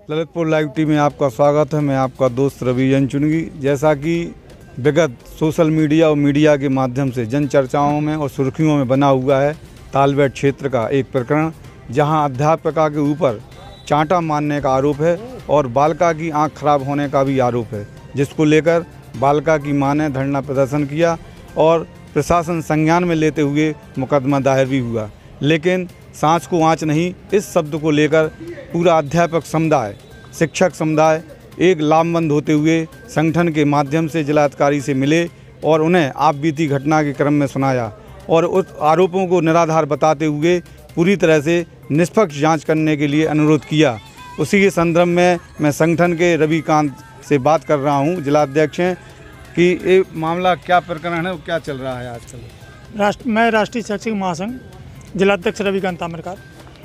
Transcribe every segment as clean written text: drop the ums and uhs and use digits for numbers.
Lalitpur live TV में आपका स्वागत है। मैं आपका दोस्त रवि चुनगी। जैसा कि विगत सोशल मीडिया और मीडिया के माध्यम से जन चर्चाओं में और सुर्खियों में बना हुआ है तालबेट क्षेत्र का एक प्रकरण, जहां अध्यापिका के ऊपर चांटा मारने का आरोप है और बालिका की आंख खराब होने का भी आरोप है, जिसको लेकर बालिका की मां ने धरना प्रदर्शन किया और प्रशासन संज्ञान में लेते हुए मुकदमा दायर भी हुआ। लेकिन सांच को आँच नहीं, इस शब्द को लेकर पूरा अध्यापक समुदाय, शिक्षक समुदाय एक लामबंद होते हुए संगठन के माध्यम से जिलाधिकारी से मिले और उन्हें आप बीती घटना के क्रम में सुनाया और उस आरोपों को निराधार बताते हुए पूरी तरह से निष्पक्ष जांच करने के लिए अनुरोध किया। उसी के संदर्भ में मैं संगठन के रविकांत से बात कर रहा हूं, जिलाध्यक्ष हैं, कि ये मामला क्या प्रकरण है और क्या चल रहा है आजकल। मैं राष्ट्रीय शैक्षिक महासंघ जिलाध्यक्ष रविकांत ताम्रकार।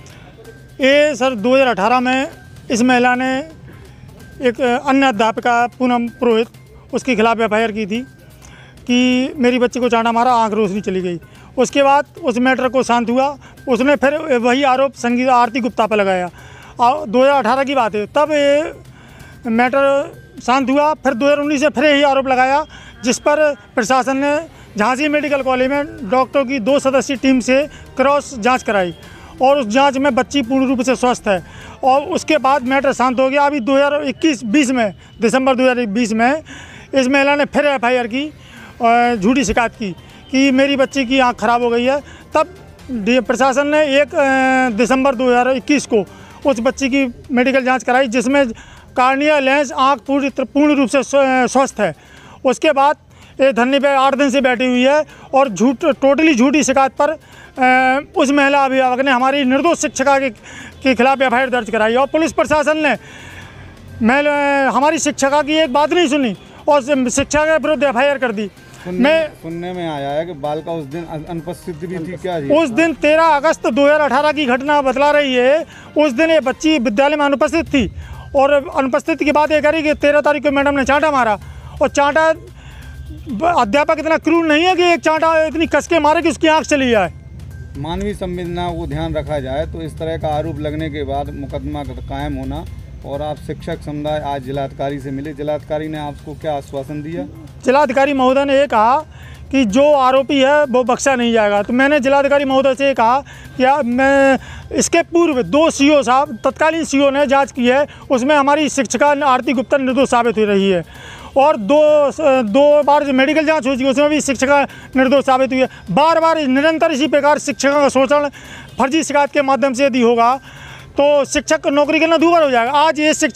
ये सर 2018 में इस महिला ने एक अन्य अध्यापिका पूनम पुरोहित, उसके खिलाफ एफआईआर की थी कि मेरी बच्ची को चांटा मारा, आंख रोशनी चली गई। उसके बाद उस मैटर को शांत हुआ, उसने फिर वही आरोप संगीता आरती गुप्ता पर लगाया। 2018 की बात है, तब ये मैटर शांत हुआ। फिर 2019 से फिर यही आरोप लगाया, जिस पर प्रशासन ने झांसी मेडिकल कॉलेज में डॉक्टरों की 2 सदस्यीय टीम से क्रॉस जांच कराई और उस जांच में बच्ची पूर्ण रूप से स्वस्थ है। और उसके बाद मैटर शांत हो गया। अभी 2021-20 में, दिसंबर 2020 में इस महिला ने फिर एफआईआर की, झूठी शिकायत की कि मेरी बच्ची की आंख खराब हो गई है। तब प्रशासन ने 1 दिसंबर 2021 को उस बच्ची की मेडिकल जाँच कराई, जिसमें कार्निया लेंस आँख पूर्ण रूप से स्वस्थ है। उसके बाद ये धरने पे 8 दिन से बैठी हुई है और टोटली झूठी शिकायत पर उस महिला अभिभावक ने हमारी निर्दोष शिक्षिका के खिलाफ एफआईआर दर्ज कराई और पुलिस प्रशासन ने हमारी शिक्षिका की एक बात नहीं सुनी और शिक्षा के विरुद्ध एफआईआर कर दी। सुनने में आया है कि बालिका उस दिन अनुपस्थित भी थी क्या? उस दिन 13 अगस्त 2018 की घटना बतला रही है। उस दिन ये बच्ची विद्यालय में अनुपस्थित थी और अनुपस्थिति के बाद ये करी कि 13 तारीख को मैडम ने चांटा मारा। और चांटा, अध्यापक इतना क्रूर नहीं है कि एक चांटा इतनी कस के मारे कि उसकी आंख चली जाए। मानवीय संवेदना को ध्यान रखा जाए तो इस तरह का आरोप लगने के बाद मुकदमा कायम होना, और आप शिक्षक समुदाय आज जिलाधिकारी से मिले, जिलाधिकारी ने आपको क्या आश्वासन दिया? जिलाधिकारी महोदय ने ये कहा कि जो आरोपी है वो बख्शा नहीं जाएगा। तो मैंने जिलाधिकारी महोदय से कहा कि मैं इसके पूर्व 2 सीओ साहब, तत्कालीन सीओ ने जांच की है, उसमें हमारी शिक्षिका आरती गुप्ता निर्दोष साबित हो रही है और दो बार जो मेडिकल जांच हुई उसमें भी शिक्षिका निर्दोष साबित हुई है। बार बार निरंतर इसी प्रकार शिक्षिका का शोषण फर्जी शिकायत के माध्यम से यदि होगा तो शिक्षक नौकरी करना दूभर हो जाएगा। आज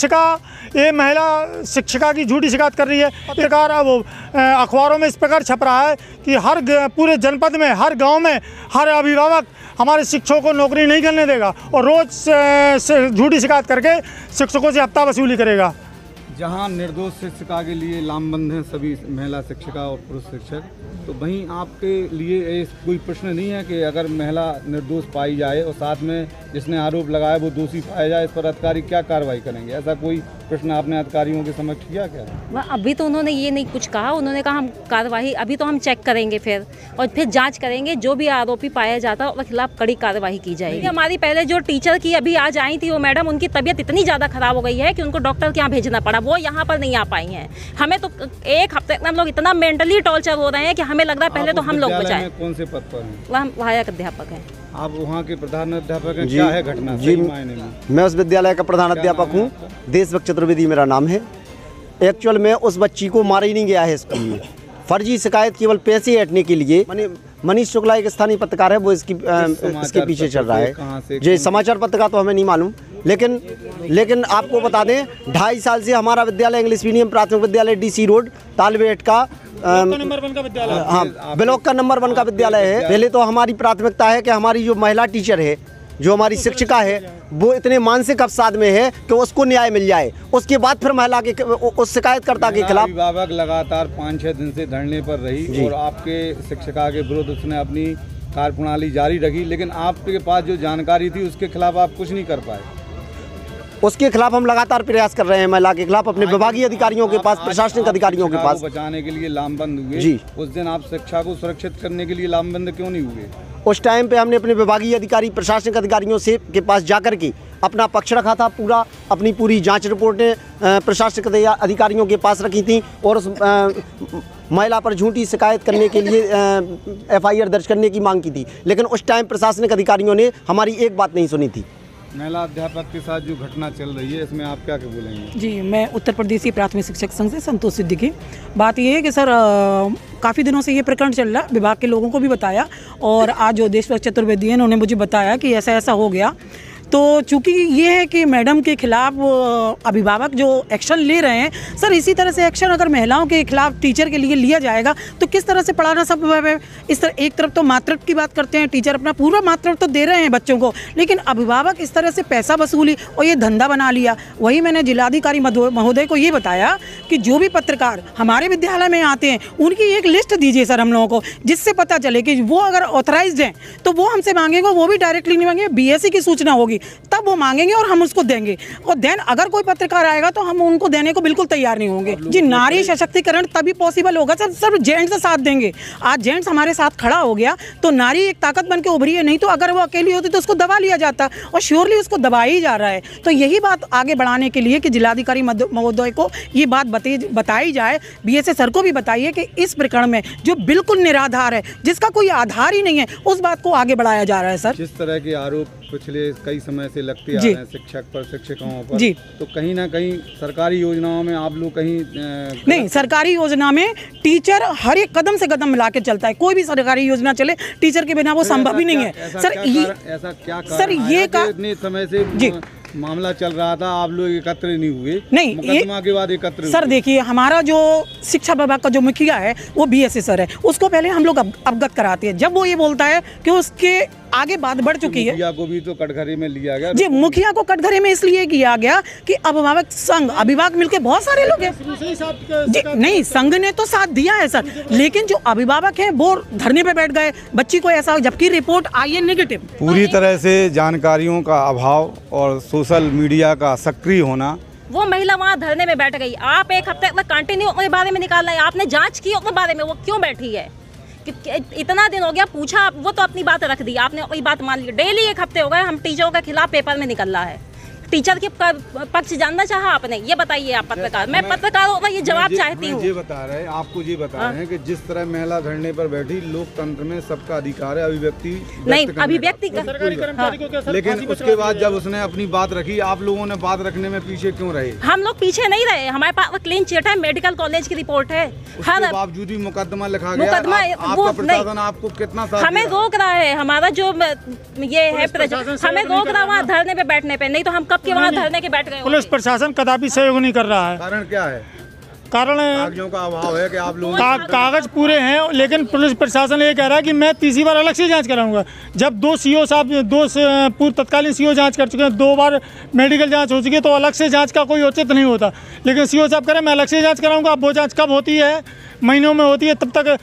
ये महिला शिक्षिका की झूठी शिकायत कर रही है। इस प्रकार अब अखबारों में इस प्रकार छप रहा है कि हर पूरे जनपद में, हर गांव में हर अभिभावक हमारे शिक्षकों को नौकरी नहीं करने देगा और रोज़ झूठी शिकायत करके शिक्षकों से हफ्ता वसूली करेगा। जहां निर्दोष शिक्षिका के लिए लामबंद हैं सभी महिला शिक्षिका और पुरुष शिक्षक, तो वहीं आपके लिए कोई प्रश्न नहीं है कि अगर महिला निर्दोष पाई जाए और साथ में जिसने आरोप लगाया वो दोषी पाया जाए, इस पर अधिकारी क्या कार्रवाई करेंगे? ऐसा कोई प्रश्न आपने अधिकारियों के समक्ष किया क्या? अभी तो उन्होंने ये नहीं कुछ कहा। उन्होंने कहा हम कार्रवाई अभी तो हम चेक करेंगे फिर जांच करेंगे, जो भी आरोपी पाया जाता है उसके खिलाफ कड़ी कार्रवाई की जाएगी। हमारी पहले जो टीचर की अभी आज आई थी वो मैडम, उनकी तबीयत इतनी ज़्यादा खराब हो गई है कि उनको डॉक्टर के यहाँ भेजना पड़ा, वो यहाँ पर नहीं आ पाई हैं। हमें तो 1 हफ्ते तक हम लोग इतना मेंटली टॉर्चर हो रहे हैं कि हमें लग रहा है पहले तो हम लोग बचाएं। कौन से पद पर हैं? वह सहायक अध्यापक हैं। आप वहाँ के प्रधान अध्यापक हैं? क्या है घटना जी, मायने में? मैं उस विद्यालय का प्रधान अध्यापक हूँ, देशभक्त चतुर्वेदी मेरा नाम है। एक्चुअल में उस बच्ची को मारा ही नहीं गया है स्कूल में, फर्जी शिकायत केवल पैसे हटने के लिए। मनीष शुक्ला एक स्थानीय पत्रकार है, वो इसके पीछे चल रहा है। जी, समाचार पत्र का तो हमें नहीं मालूम, लेकिन आपको बता दें 2.5 साल से हमारा विद्यालय इंग्लिश मीडियम प्राथमिक विद्यालय DC रोड तालबेट का नंबर 1 का विद्यालय, हाँ, ब्लॉक का नंबर 1 का विद्यालय है। पहले तो हमारी प्राथमिकता है कि हमारी जो महिला टीचर है, जो हमारी शिक्षिका है, वो इतने मानसिक अवसाद में है कि उसको न्याय मिल जाए। उसके बाद फिर महिला के उस शिकायतकर्ता के खिलाफ अभिभावक लगातार 5-6 दिन से धरने पर रही और आपके शिक्षिका के विरुद्ध उसने अपनी कार्यप्रणाली जारी रखी, लेकिन आपके पास जो जानकारी थी उसके खिलाफ आप कुछ नहीं कर पाए। उसके खिलाफ हम लगातार प्रयास कर रहे हैं। महिला के खिलाफ अपने विभागीय अधिकारियों के पास, प्रशासनिक अधिकारियों के पास बचाने के लिए लामबंद हुए जी। उस दिन आप शिक्षा को सुरक्षित करने के लिए लामबंद क्यों नहीं हुए? उस टाइम पे हमने अपने विभागीय अधिकारी, प्रशासनिक अधिकारियों से के पास जाकर के अपना पक्ष रखा था। अपनी पूरी जांच रिपोर्टें प्रशासनिक अधिकारियों के पास रखी थी और उस महिला पर झूठी शिकायत करने के लिए FIR दर्ज करने की मांग की थी। लेकिन उस टाइम प्रशासनिक अधिकारियों ने हमारी एक बात नहीं सुनी थी। महिला अध्यापक के साथ जो घटना चल रही है, इसमें आप क्या बोलेंगे? जी, मैं उत्तर प्रदेशीय प्राथमिक शिक्षक संघ से संतोष सिद्दीकी। बात ये है कि सर काफ़ी दिनों से ये प्रकरण चल रहा, विभाग के लोगों को भी बताया और आज जो देशभक्त चतुर्वेदी हैं उन्होंने मुझे बताया कि ऐसा ऐसा हो गया। तो चूंकि ये है कि मैडम के खिलाफ अभिभावक जो एक्शन ले रहे हैं, सर इसी तरह से एक्शन अगर महिलाओं के खिलाफ टीचर के लिए लिया जाएगा तो किस तरह से पढ़ाना संभव है। इस तरह एक तरफ तो मातृत्व की बात करते हैं, टीचर अपना पूरा मातृत्व तो दे रहे हैं बच्चों को, लेकिन अभिभावक इस तरह से पैसा वसूली और ये धंधा बना लिया। वही मैंने जिलाधिकारी महोदय को ये बताया कि जो भी पत्रकार हमारे विद्यालय में आते हैं उनकी एक लिस्ट दीजिए सर हम लोगों को, जिससे पता चले कि वो अगर ऑथराइज्ड हैं तो वो हमसे मांगेंगे, वो भी डायरेक्टली नहीं मांगेंगे, BSc की सूचना होगी तब वो मांगेंगे और हम उसको देंगे। और देन अगर कोई पत्रकार आएगा तो हम उनको देने को बिल्कुल तैयार नहीं होंगे। जी, नारी सशक्तिकरण तभी पॉसिबल होगा सर, सब जेंट्स साथ देंगे। आज जेंट्स हमारे साथ खड़ा हो गया तो नारी एक ताकत बन के उभरी है, नहीं तो अगर वो अकेली होती तो उसको दबा लिया जाता और श्योरली उसको दबाया ही जा रहा है। तो यही बात आगे बढ़ाने के लिए कि जिलाधिकारी महोदय को ये बात बताई जाए, BSA सर को भी बताइए कि इस प्रकरण में जो बिल्कुल निराधार है, जिसका कोई आधार ही नहीं है, उस बात को आगे बढ़ाया जा रहा है सर। जिस तरह के आरोप पिछले कई समय से लगते आ रहे हैं शिक्षक पर, शिक्षिकाओं पर जी, तो कहीं ना कहीं सरकारी योजनाओं में आप लोग कहीं नहीं, सरकारी योजना में टीचर हर एक कदम से कदम मिला के चलता है। कोई भी सरकारी योजना चले टीचर के बिना वो संभव ही नहीं है सर। ऐसा क्या सर ये इतने समय से जी मामला चल रहा था, आप लोग एकत्र नहीं हुए? नहीं, मुकदमा के बाद एकत्र सर देखिए, हमारा जो शिक्षा विभाग का जो मुखिया है वो BSA सर है, उसको पहले हम लोग अवगत कराते हैं। जब वो ये बोलता है कि उसके आगे बात बढ़ चुकी है, मुखिया को भी तो कटघरे में लिया गया जी। मुखिया को कटघरे में इसलिए किया गया कि अभिभावक संघ, अभिभावक मिलकर बहुत सारे लोग हैं जी, नहीं संघ ने तो साथ दिया है सर, लेकिन जो अभिभावक हैं वो धरने पे बैठ गए बच्ची को ऐसा, जबकि रिपोर्ट आई है नेगेटिव। पूरी तरह से जानकारियों का अभाव और सोशल मीडिया का सक्रिय होना। वो महिला वहाँ धरने में बैठ गई, आप एक हफ्ते तक कंटिन्यू अपने बारे में निकालना है, आपने जांच की अपने बारे में, वो क्यों बैठी है? इतना दिन हो गया, पूछा, वो तो अपनी बात रख दी, आपने वही बात मान ली। डेली 1 हफ्ते हो गए हम टीचरों के खिलाफ पेपर में निकल रहा है। टीचर के पक्ष जानना चाहा आपने, ये बताइए आप पत्रकार, मैं पत्रकार होगा ये जवाब चाहती हूँ। ये बता रहे हैं, आपको ये बता रहे हैं कि जिस तरह महिला धरने पर बैठी, लोकतंत्र में सबका अधिकार है अभिव्यक्ति नहीं, अभिव्यक्ति लेकिन उसके बाद जब उसने अपनी बात रखी, आप लोगों ने बात रखने में पीछे क्यों रहे? हम लोग पीछे नहीं रहे, हमारे पास क्लीन चिट है, मेडिकल कॉलेज की रिपोर्ट है, उसके बावजूद भी मुकदमा लिखा गया। आपका प्रशासन आपको कितना साथ हमें रोक रहा है, हमारा जो ये है हमें रोक रहा है वहाँ धरने पे बैठने पे, नहीं तो हम कब के वहाँ धरने के बैठ गए। पुलिस प्रशासन कदापि सहयोग नहीं कर रहा है। कारण क्या है? कारण कागजों का अभाव है कि आप लोगों कागज पूरे हैं, लेकिन पुलिस प्रशासन ये कह रहा है कि मैं तीसरी बार अलग से जांच कराऊंगा। जब 2 CO साहब, 2 पूर्व तत्कालीन CO जांच कर चुके हैं, 2 बार मेडिकल जांच हो चुकी है, तो अलग से जांच का कोई औचित्य नहीं होता। लेकिन CO साहब कह रहे हैं मैं अलग से जांच कराऊंगा। अब वो जांच कब होती है? महीनों में होती है, तब तक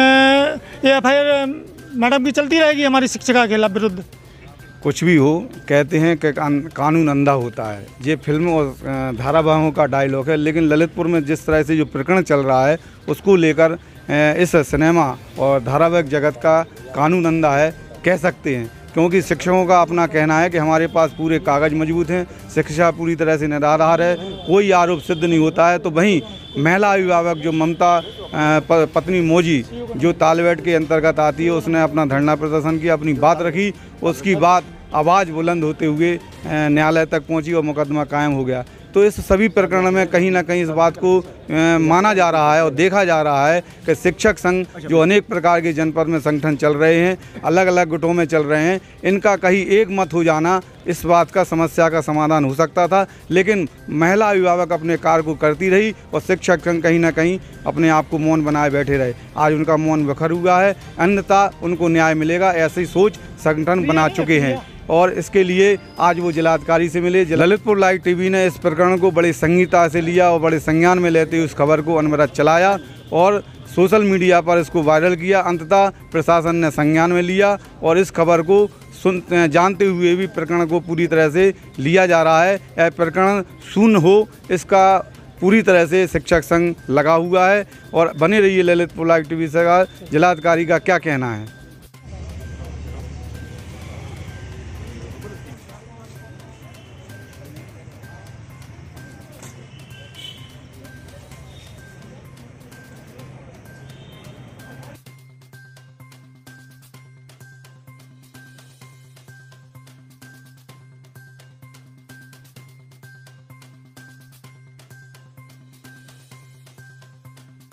FIR मैडम की चलती रहेगी हमारी शिक्षिका के खिलाफ विरुद्ध। कुछ भी हो, कहते हैं कि कानून अंधा होता है। ये फिल्म और धारावाहिकों का डायलॉग है, लेकिन ललितपुर में जिस तरह से जो प्रकरण चल रहा है उसको लेकर इस सिनेमा और धारावाहिक जगत का कानून अंधा है कह सकते हैं, क्योंकि शिक्षकों का अपना कहना है कि हमारे पास पूरे कागज मजबूत हैं, शिक्षा पूरी तरह से निराधार है, कोई आरोप सिद्ध नहीं होता है। तो वहीं महिला अभिभावक जो ममता पत्नी मौजी जो तालबेट के अंतर्गत आती है, उसने अपना धरना प्रदर्शन किया, अपनी बात रखी, उसकी बात आवाज़ बुलंद होते हुए न्यायालय तक पहुंची और मुकदमा कायम हो गया। तो इस सभी प्रकरण में कहीं ना कहीं इस बात को माना जा रहा है और देखा जा रहा है कि शिक्षक संघ जो अनेक प्रकार के जनपद में संगठन चल रहे हैं, अलग अलग गुटों में चल रहे हैं, इनका कहीं एक मत हो जाना इस बात का समस्या का समाधान हो सकता था। लेकिन महिला अभिभावक अपने कार्य को करती रही और शिक्षक संघ कहीं ना कहीं अपने आप को मौन बनाए बैठे रहे। आज उनका मौन बिखर हुआ है, अन्यथा उनको न्याय मिलेगा ऐसी सोच संगठन बना चुके हैं और इसके लिए आज वो जिलाधिकारी से मिले। ललितपुर लाइव टीवी ने इस प्रकरण को बड़ी संगीनता से लिया और बड़े संज्ञान में लेते हुए उस खबर को अनवरत चलाया और सोशल मीडिया पर इसको वायरल किया। अंततः प्रशासन ने संज्ञान में लिया और इस खबर को जानते हुए भी प्रकरण को पूरी तरह से लिया जा रहा है। यह प्रकरण शून्य हो, इसका पूरी तरह से शिक्षक संघ लगा हुआ है। और बने रहिए ललितपुर लाइव टीवी से। जिलाधिकारी का क्या कहना है?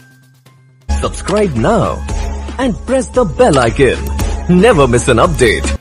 Subscribe now and press the bell icon. Never miss an update.